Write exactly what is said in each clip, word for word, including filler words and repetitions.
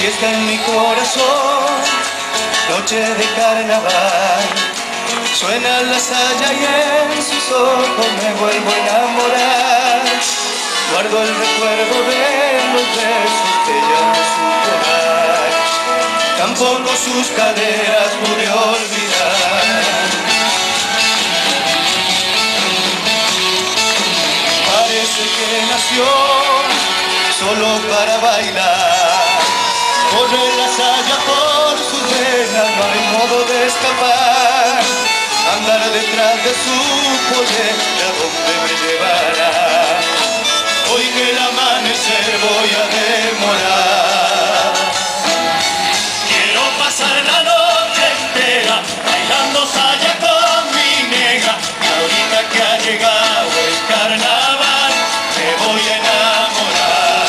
fiesta en mi corazón, noche de carnaval. Suena la saya y en sus ojos me vuelvo a enamorar. Guardo el recuerdo de los besos que ella me supo dar. Tampoco sus caderas pude olvidar. Parece que nació solo para bailar. Corre la saya por sus venas, no hay modo de escapar. Andar detrás de su poder, ¿a dónde me llevará? Hoy que el amanecer voy a demorar. Quiero pasar la noche entera bailando saya con mi negra. Y ahorita que ha llegado el carnaval me voy a enamorar.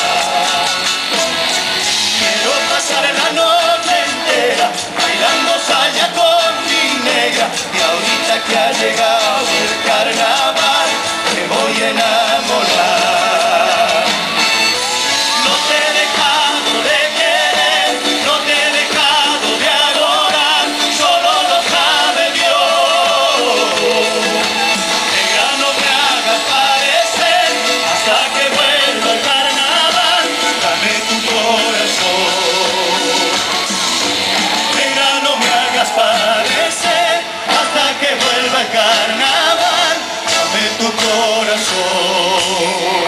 Quiero pasar la noche entera bailando saya con mi negra. Y ahorita que ha llegado el carnaval me voy a enamorar. No te he dejado de querer, no te he dejado de adorar, solo lo sabe Dios. Negra, no me hagas parecer hasta que vuelva el carnaval, dame tu corazón. Negra, no me hagas parecer hasta que vuelva el carnaval, dame tu corazón.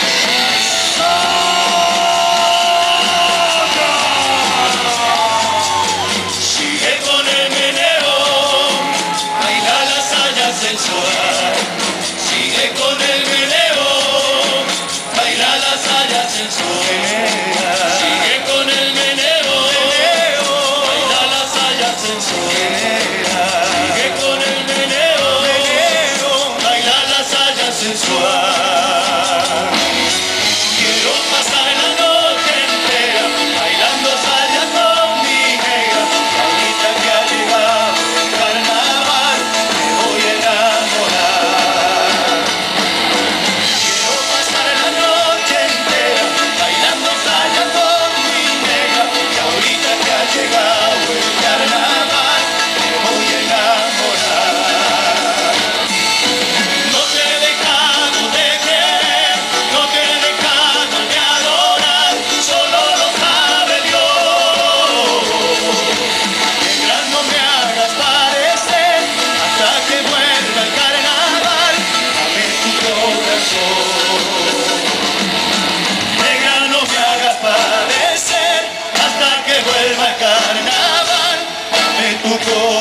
Sigue con el meneo, baila la saya sensual. Sigue con el meneo, baila la saya sensual. Sigue con el meneo, baila la saya sensual. Sigue con el meneo, baila la saya sensual. Quiero pasar la noche entera bailando saya con mi negra. Ahorita que ha llegado el carnaval me voy a enamorar. Quiero pasar la noche entera bailando saya con mi negra. Y ahorita que ha llegado el carnaval me voy a enamorar. No te he dejado de querer, no te he dejado de adorar, solo lo sabe Dios. Negra, no me hagas parecer hasta que vuelva el carnaval, dame tu corazón. Negra, no me hagas padecer hasta que vuelva el carnaval, dame tu corazón.